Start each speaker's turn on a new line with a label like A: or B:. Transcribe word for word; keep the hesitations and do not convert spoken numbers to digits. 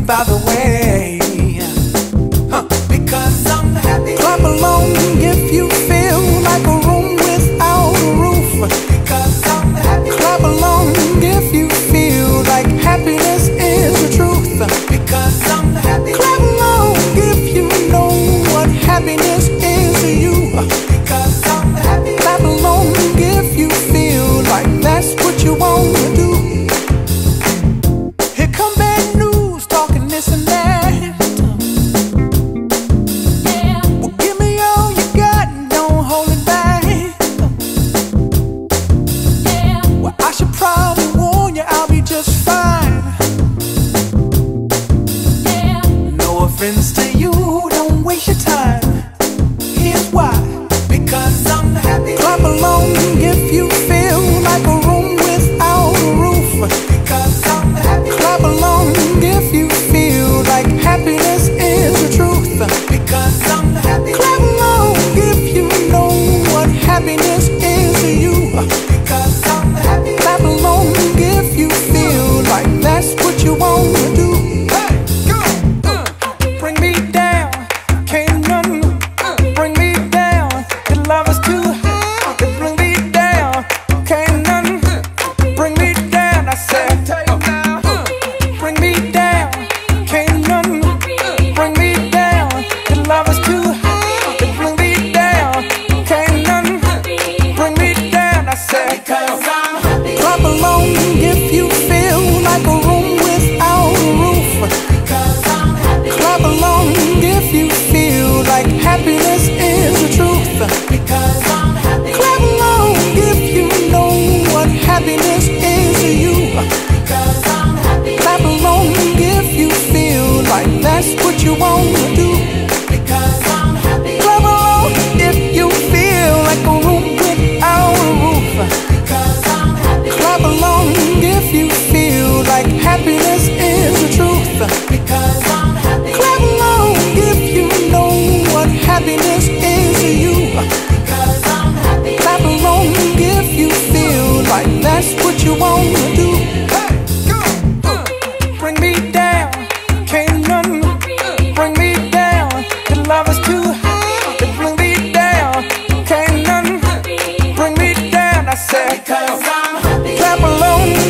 A: by the way. Huh. Because I'm happy. Clap along if you feel like a room without a roof. Because I'm happy. Clap along if you feel like happiness is the truth. Because I'm happy. Clap along if you know what happiness is to you. Because I'm happy. Clap along if you feel like that's what you want to do. Here come bad news, talking this and that. Yeah. Well, give me all you got and don't hold it back. Yeah. Well, I should probably warn you, I'll be just fine. Yeah. No offense to you, don't waste your time. Here's why. Because I'm happy. Clap along if you feel like a room without a roof. Because I'm happy. Clap along if you feel like happiness is the truth. Because I'm happy. Clap along if you know what happiness is to you. Because I'm happy. Clap along if you feel like that's what you want to do. Hey, go! Uh, bring me down, can't none bring me down. Your love is too high, bring me down, can't none bring me down. I said, bring me down, can't none bring me down. Your love is too high, bring me down, can't none bring me down. I said, because I'm happy. Clap along if you feel like a room without a roof. Because I'm happy. Clap along if you feel like happiness is the truth. Because I'm happy. Clap along if you know what happiness is to you. Because I'm happy. Clap along if you feel like that's what you want to do. Because I'm happy. Clap along if you feel like a room without a roof. Because I'm happy. Clap along if you feel like happiness is the truth. Because I'm happy. Clap along if you know what happiness is to you. Because I'm happy. Clap along if you feel like that's what you want to do. Hey, go! Uh, bring me down, can't none bring me down. Your love is too high, bring me down, can't none bring me down. I said, because I'm happy. Clap along